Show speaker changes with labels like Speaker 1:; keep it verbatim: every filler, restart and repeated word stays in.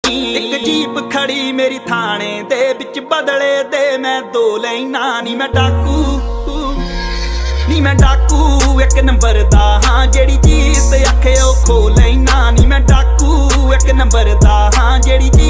Speaker 1: एक जीप खड़ी मेरी थाने दे बिच बदले दे मैं दो लैना नी मैं डाकू नी मैं डाकू एक नंबर दा हाँ जेड़ी चीज आखे ओ खो लैना नी मैं डाकू एक नंबर दा हाँ जेड़ी